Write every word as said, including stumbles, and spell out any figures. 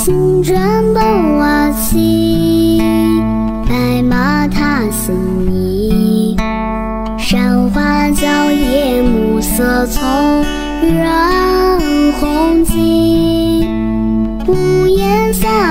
青砖宝瓦起，白马踏新泥。山花娇艳，暮色葱，染红巾。屋檐洒